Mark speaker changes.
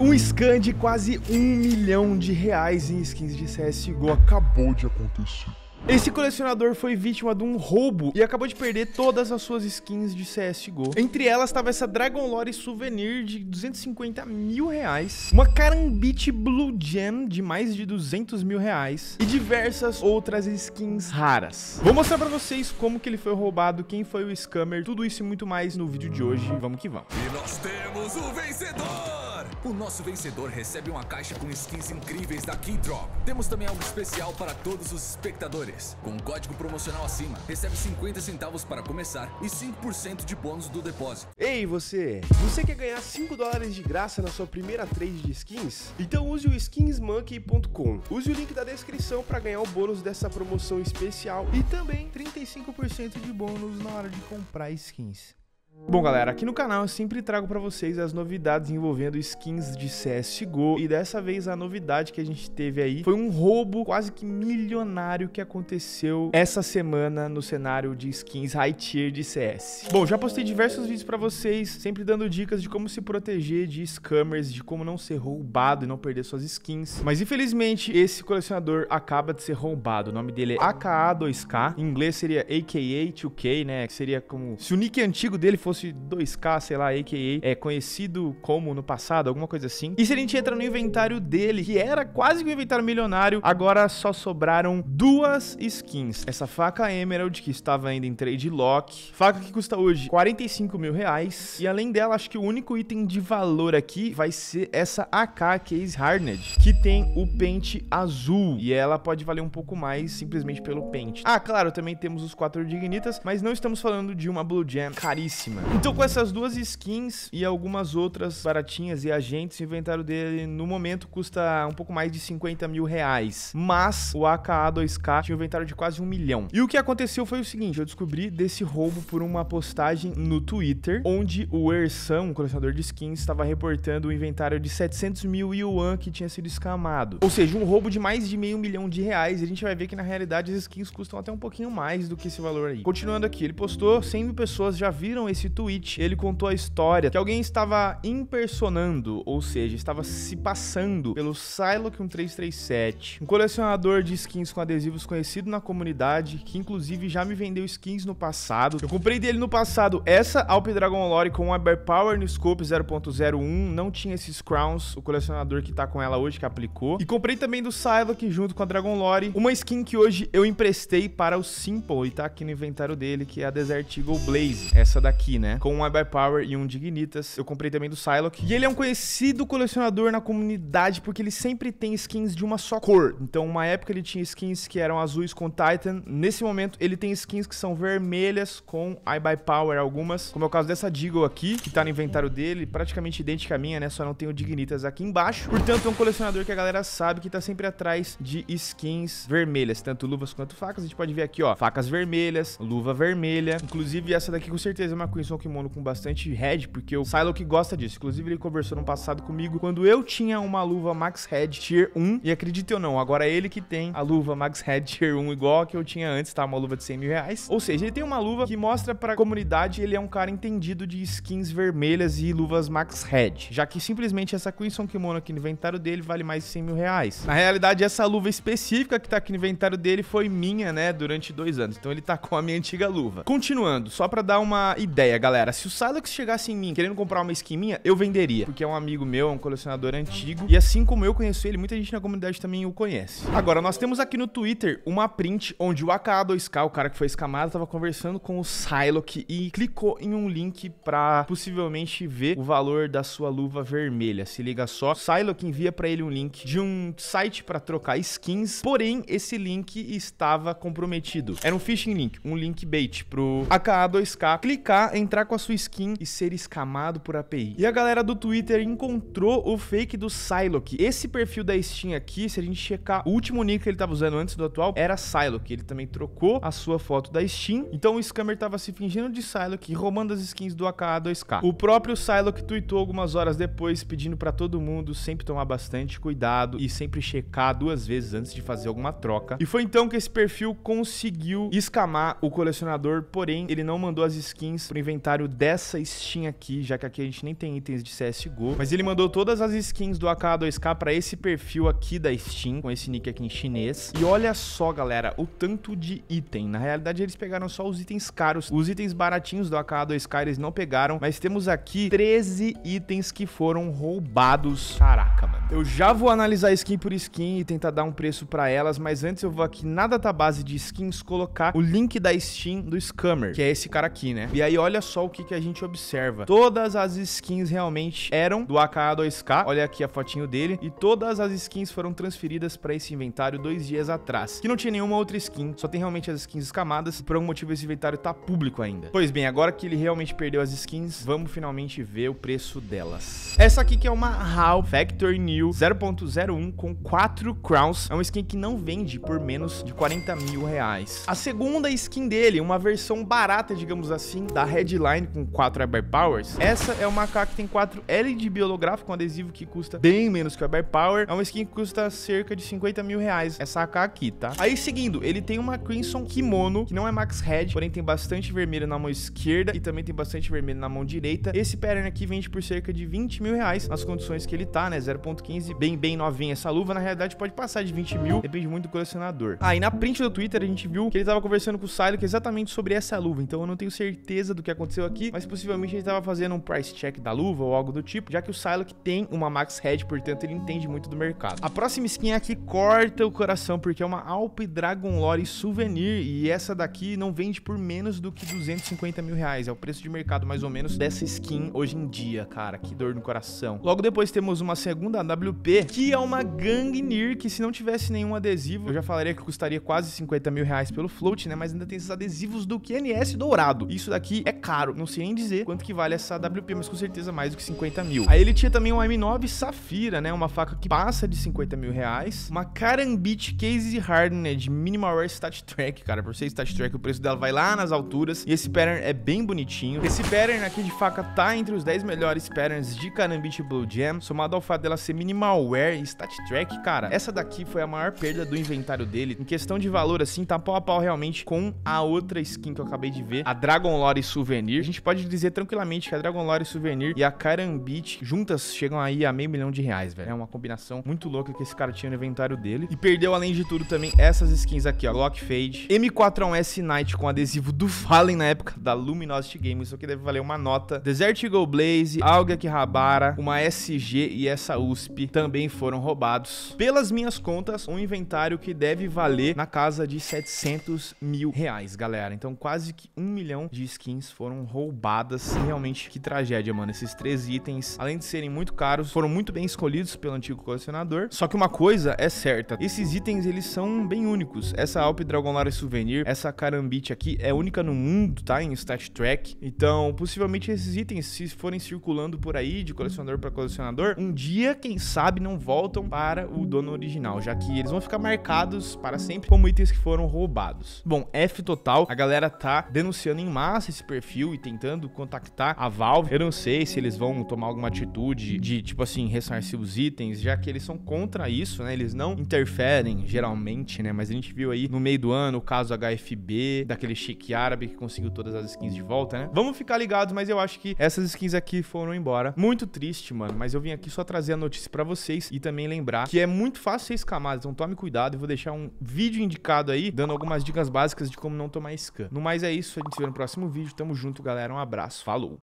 Speaker 1: Um scan de quase R$1 milhão em skins de CSGO acabou de acontecer. Esse colecionador foi vítima de um roubo e acabou de perder todas as suas skins de CSGO. Entre elas estava essa Dragon Lore Souvenir de R$250 mil, uma Karambit Blue Gem de mais de R$200 mil e diversas outras skins raras. Vou mostrar pra vocês como que ele foi roubado, quem foi o scammer, tudo isso e muito mais no vídeo de hoje. Vamos que vamos.
Speaker 2: E nós temos o vencedor! O nosso vencedor recebe uma caixa com skins incríveis da Keydrop. Temos também algo especial para todos os espectadores. Com um código promocional acima, recebe 50 centavos para começar e 5% de bônus do depósito.
Speaker 3: Ei, você quer ganhar $5 de graça na sua primeira trade de skins? Então use o skinsmonkey.com. Use o link da descrição para ganhar o bônus dessa promoção especial
Speaker 1: e também 35% de bônus na hora de comprar skins. Bom, galera, aqui no canal eu sempre trago pra vocês as novidades envolvendo skins de CSGO e dessa vez a novidade que a gente teve aí foi um roubo quase que milionário que aconteceu essa semana no cenário de skins high tier de CS. Bom, já postei diversos vídeos pra vocês, sempre dando dicas de como se proteger de scammers, de como não ser roubado e não perder suas skins, mas infelizmente esse colecionador acaba de ser roubado. O nome dele é AKA2K, em inglês seria AKA2K, né, que seria como se o nick antigo dele fosse 2K, sei lá, AKA, é conhecido como no passado, alguma coisa assim. E se a gente entra no inventário dele, que era quase que um inventário milionário, agora só sobraram duas skins. Essa faca Emerald, que estava ainda em trade lock, faca que custa hoje R$45 mil, e além dela, acho que o único item de valor aqui vai ser essa AK Case Hardened, que tem o pente azul, e ela pode valer um pouco mais simplesmente pelo pente. Ah, claro, também temos os 4 dignitas, mas não estamos falando de uma Blue Gem caríssima. Então com essas duas skins e algumas outras baratinhas e agentes, o inventário dele no momento custa um pouco mais de R$50 mil, mas o AKA2K tinha um inventário de quase R$1 milhão. E o que aconteceu foi o seguinte, eu descobri desse roubo por uma postagem no Twitter, onde o Ersan, um colecionador de skins, estava reportando o inventário de 700 mil yuan que tinha sido escamado. Ou seja, um roubo de mais de R$500 mil, e a gente vai ver que na realidade as skins custam até um pouquinho mais do que esse valor aí. Continuando aqui, ele postou, 100 mil pessoas já viram esse tweet, ele contou a história que alguém estava impersonando, ou seja, estava se passando pelo Psylocke 1337, um colecionador de skins com adesivos conhecido na comunidade, que inclusive já me vendeu skins no passado. Eu comprei dele no passado essa Alp Dragon Lore com a Power no Scope 0.01, não tinha esses crowns, o colecionador que tá com ela hoje que aplicou. E comprei também do Psylocke junto com a Dragon Lore, uma skin que hoje eu emprestei para o Simple e tá aqui no inventário dele, que é a Desert Eagle Blaze, essa daqui, né? Com um Power e um Dignitas. Eu comprei também do Psylocke. E ele é um conhecido colecionador na comunidade porque ele sempre tem skins de uma só cor. Então, uma época ele tinha skins que eram azuis com Titan. Nesse momento, ele tem skins que são vermelhas com Power, algumas. Como é o caso dessa Deagle aqui, que tá no inventário dele, praticamente idêntica à minha, né? Só não tem o Dignitas aqui embaixo. Portanto, é um colecionador que a galera sabe que tá sempre atrás de skins vermelhas, tanto luvas quanto facas. A gente pode ver aqui, ó, facas vermelhas, luva vermelha. Inclusive, essa daqui com certeza é uma Crimson Kimono com bastante head, porque o Psylocke gosta disso. Inclusive, ele conversou no passado comigo quando eu tinha uma luva Max Head Tier 1. E acredite ou não, agora é ele que tem a luva Max Head Tier 1 igual a que eu tinha antes, tá? Uma luva de R$100 mil. Ou seja, ele tem uma luva que mostra pra comunidade ele é um cara entendido de skins vermelhas e luvas Max Head. Já que simplesmente essa Crimson Kimono aqui no inventário dele vale mais de R$100 mil. Na realidade, essa luva específica que tá aqui no inventário dele foi minha, né? Durante 2 anos. Então ele tá com a minha antiga luva. Continuando, só pra dar uma ideia, galera. Se o Psylocke chegasse em mim querendo comprar uma skin minha, eu venderia, porque é um amigo meu, é um colecionador antigo, e assim como eu conheço ele, muita gente na comunidade também o conhece. Agora, nós temos aqui no Twitter uma print onde o AKA2K, o cara que foi escamado, tava conversando com o Psylocke e clicou em um link pra possivelmente ver o valor da sua luva vermelha. Se liga só, o Psylocke envia pra ele um link de um site pra trocar skins, porém, esse link estava comprometido. Era um phishing link, um link bait pro AKA2K clicar, entrar com a sua skin e ser escamado por API. E a galera do Twitter encontrou o fake do Psylocke. Esse perfil da Steam aqui, se a gente checar, o último nick que ele tava usando antes do atual era Psylocke. Ele também trocou a sua foto da Steam. Então o scammer tava se fingindo de Psylocke e roubando as skins do AKA2K. O próprio Psylocke tweetou algumas horas depois pedindo pra todo mundo sempre tomar bastante cuidado e sempre checar 2 vezes antes de fazer alguma troca. E foi então que esse perfil conseguiu escamar o colecionador, porém ele não mandou as skins pro inventário dessa Steam aqui, já que aqui a gente nem tem itens de CSGO. Mas ele mandou todas as skins do AK2K pra esse perfil aqui da Steam, com esse nick aqui em chinês. E olha só, galera, o tanto de item. Na realidade, eles pegaram só os itens caros. Os itens baratinhos do AK2K eles não pegaram, mas temos aqui 13 itens que foram roubados. Caraca, mano. Eu já vou analisar skin por skin e tentar dar um preço pra elas, mas antes eu vou aqui na database de skins colocar o link da Steam do Scammer, que é esse cara aqui, né? E aí olha só o que a gente observa. Todas as skins realmente eram do AK2K, olha aqui a fotinho dele, e todas as skins foram transferidas pra esse inventário 2 dias atrás, que não tinha nenhuma outra skin, só tem realmente as skins escamadas, e por algum motivo esse inventário tá público ainda. Pois bem, agora que ele realmente perdeu as skins, vamos finalmente ver o preço delas. Essa aqui que é uma HAL Factory New 0.01 com 4 crowns, é uma skin que não vende por menos de 40 mil reais. A segunda skin dele, uma versão barata, digamos assim, da Headline com 4 Air Powers. Essa é uma AK que tem 4 LED holográfico, um adesivo que custa bem menos que o Air Power. É uma skin que custa cerca de 50 mil reais, essa AK aqui, tá? Aí seguindo, ele tem uma Crimson Kimono, que não é Max Head, porém tem bastante vermelho na mão esquerda e também tem bastante vermelho na mão direita. Esse pattern aqui vende por cerca de 20 mil reais, nas condições que ele tá, né? 0.15, bem novinha essa luva. Na realidade pode passar de 20 mil, depende muito do colecionador. Ah, e na print do Twitter a gente viu que ele tava conversando com o Sylock exatamente sobre essa luva, então eu não tenho certeza do que aconteceu aqui, mas possivelmente ele tava fazendo um price check da luva ou algo do tipo, já que o Sylock tem uma Max Head, portanto ele entende muito do mercado. A próxima skin aqui corta o coração, porque é uma Alp Dragon Lore Souvenir, e essa daqui não vende por menos do que 250 mil reais, é o preço de mercado mais ou menos dessa skin hoje em dia, cara, que dor no coração. Logo depois temos uma segunda AWP, que é uma Gangnir, que se não tivesse nenhum adesivo, eu já falaria que custaria quase 50 mil reais pelo float, né, mas ainda tem esses adesivos do QNS dourado. Isso daqui é caro, não sei nem dizer quanto que vale essa AWP, mas com certeza mais do que 50 mil. Aí ele tinha também uma M9 Safira, né, uma faca que passa de 50 mil reais, uma Karambit Case Hardened Minimal Wear Stat Track, cara, por ser Stat Track o preço dela vai lá nas alturas, e esse pattern é bem bonitinho. Esse pattern aqui de faca tá entre os 10 melhores patterns de Karambit Blue Jam, somado ao fato dela ser Minimal Wear e Stat Track, cara, essa daqui foi a maior perda do inventário dele. Em questão de valor, assim, tá pau a pau realmente com a outra skin que eu acabei de ver, a Dragon Lore Souvenir. A gente pode dizer tranquilamente que a Dragon Lore Souvenir e a Karambit juntas chegam aí a $500 mil reais, velho. É uma combinação muito louca que esse cara tinha no inventário dele. E perdeu, além de tudo, também essas skins aqui, ó, Lock Fade, M4A1S Night com adesivo do Fallen na época da Luminosity Games. Isso aqui deve valer uma nota. Desert Eagle Blaze, Alga Kihabara, uma SG e essa USP também foram roubados. Pelas minhas contas, um inventário que deve valer na casa de 700 mil reais, galera. Então quase que 1 milhão de skins foram roubadas. E realmente, que tragédia, mano. Esses 3 itens, além de serem muito caros, foram muito bem escolhidos pelo antigo colecionador. Só que uma coisa é certa, esses itens, eles são bem únicos. Essa Alp Dragon Lore Souvenir, essa Karambit aqui é única no mundo, tá? Em Stat Track. Então, possivelmente esses itens, se forem circulando por aí, de colecionador para colecionador, um dia, quem sabe, não voltam para o dono original, já que eles vão ficar marcados para sempre como itens que foram roubados. Bom, F total, a galera tá denunciando em massa esse perfil e tentando contactar a Valve. Eu não sei se eles vão tomar alguma atitude de, tipo assim, ressarcir os itens, já que eles são contra isso, né? Eles não interferem, geralmente, né? Mas a gente viu aí no meio do ano o caso HFB, daquele chique árabe que conseguiu todas as skins de volta, né? Vamos ficar ligados, mas eu acho que essas skins aqui foram embora. Muito triste, mano, mas eu vim aqui só trazer a notícia pra vocês e também lembrar que é muito fácil ser escamado, então tome cuidado. Eu vou deixar um vídeo indicado aí, dando algumas dicas básicas de como não tomar scam. No mais é isso, a gente se vê no próximo vídeo. Tamo junto, galera. Um abraço. Falou!